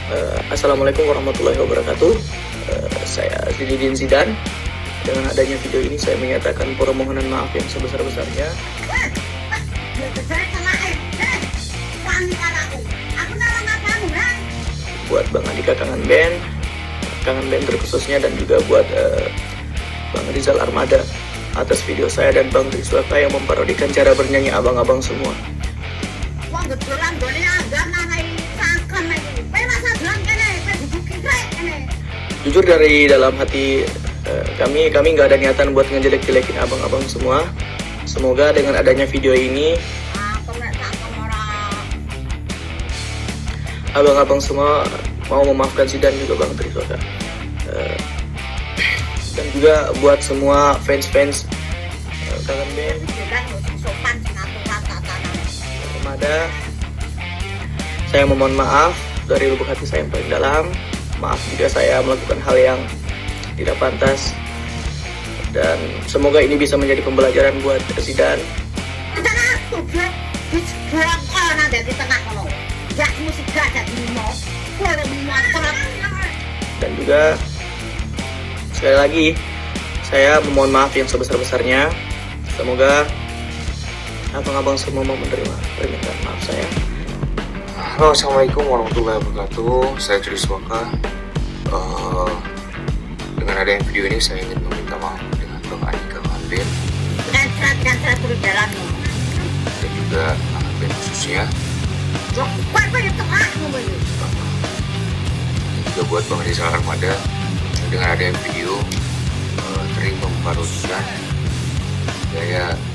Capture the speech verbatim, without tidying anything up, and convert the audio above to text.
Uh, Assalamualaikum warahmatullahi wabarakatuh. Uh, saya Zididin Zidan. Dengan adanya video ini saya menyatakan permohonan maaf yang sebesar-besarnya. Buat Bang Andika Kangen Band, Kangen Band terkhususnya, dan juga buat uh, Bang Rizal Armada atas video saya dan Bang Rizwaka yang memparodikan cara bernyanyi abang-abang semua. Jujur dari dalam hati uh, kami, kami nggak ada niatan buat ngejelek-jelekin abang-abang semua. Semoga dengan adanya video ini abang-abang semua mau memaafkan Zidan juga Bang Rizwaka. Uh, dan juga buat semua fans-fans uh, Kangen Band, Armada, saya memohon maaf dari lubuk hati saya yang paling dalam. Maaf jika saya melakukan hal yang tidak pantas, dan semoga ini bisa menjadi pembelajaran buat Zidan. Dan juga sekali lagi saya memohon maaf yang sebesar-besarnya. Semoga abang-abang semua mau menerima permintaan maaf saya. Halo, assalamualaikum warahmatullahi wabarakatuh. Saya Rizwaka. Uh, dengan adanya video ini saya ingin meminta maaf dengan Bang Andika Kangen Band dan juga Kangen Band khususnya. Dan juga buat Bang Rizal Armada, dengan adanya video uh, sering memparodikan gaya